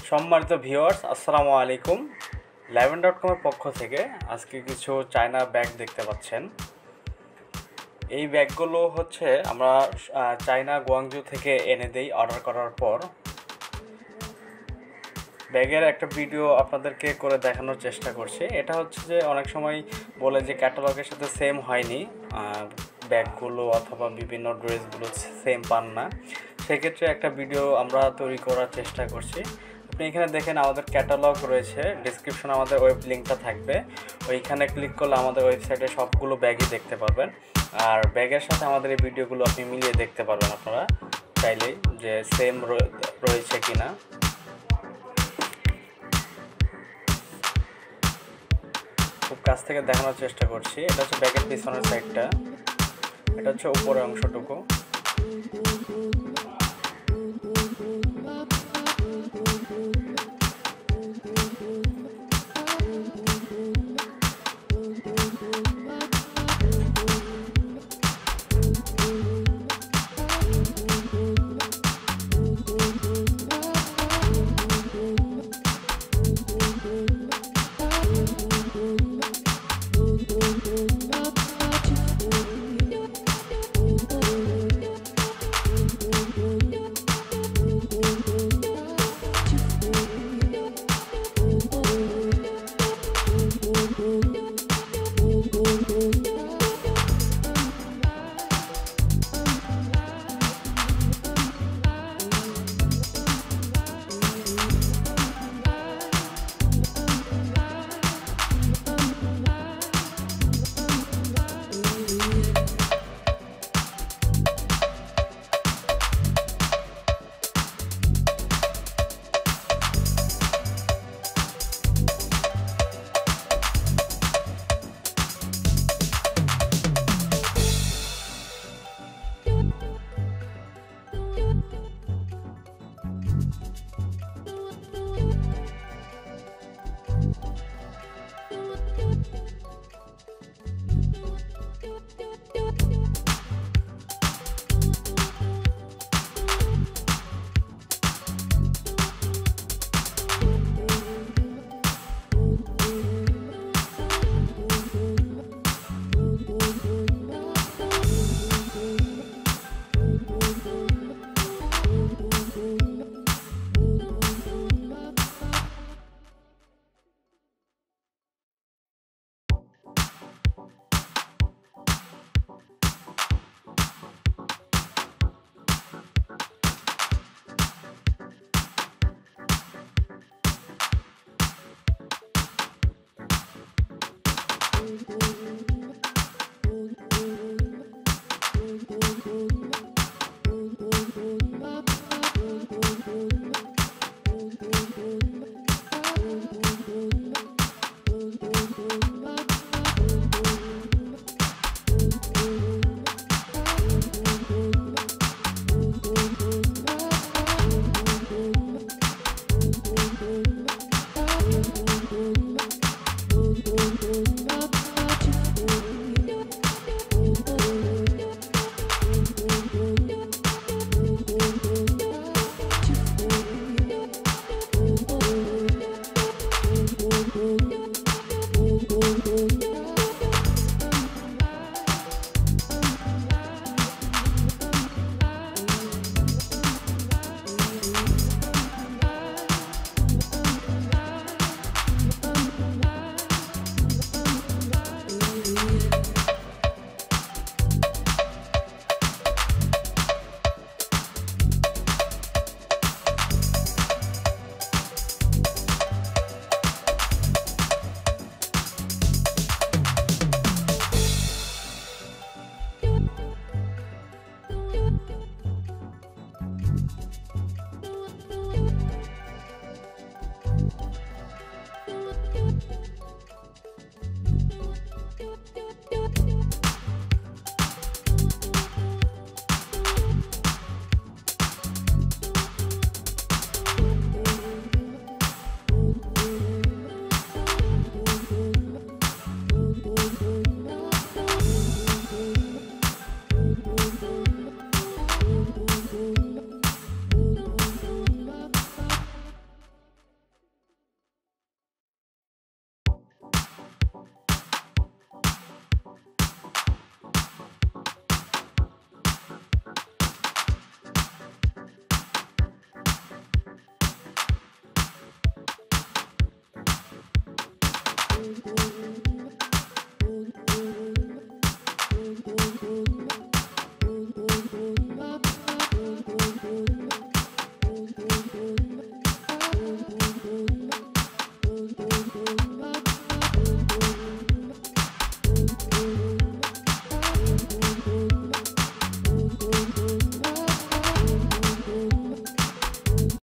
সম্মানিত ভিউয়ার্স, আসসালামু আলাইকুম। labane.com এর পক্ষ থেকে আজকে কিছু চায়না ব্যাগ দেখতে পাচ্ছেন। এই ব্যাগগুলো হচ্ছে আমরা চায়না গুয়াংজু থেকে এনে দেই অর্ডার করার পর। ব্যাগের একটা ভিডিও আপনাদেরকে করে দেখানোর চেষ্টা করছি। এটা হচ্ছে যে অনেক সময় বলে যে ক্যাটালগের সাথে সেম হয়নি, ব্যাগগুলো অথবা বিভিন্ন ড্রেসগুলো সেম পান না। সেক্ষেত্রে একটা ভিডিও আমরা তৈরি করার চেষ্টা করছি। আপনি এখানে দেখেন আমাদের ক্যাটালগ রয়েছে, ডিসক্রিপশনে আমাদের ওয়েব লিঙ্কটা থাকবে। ওইখানে ক্লিক করলে আমাদের ওয়েবসাইটে সবগুলো ব্যাগই দেখতে পারবেন। আর ব্যাগের সাথে আমাদের এই ভিডিওগুলো আপনি মিলিয়ে দেখতে পারবেন আপনারা চাইলেই যে সেম রয়েছে কিনা। খুব কাছ থেকে দেখানোর চেষ্টা করছি। এটা হচ্ছে ব্যাগের পিছনের সাইডটা, এটা হচ্ছে উপরের অংশটুকু।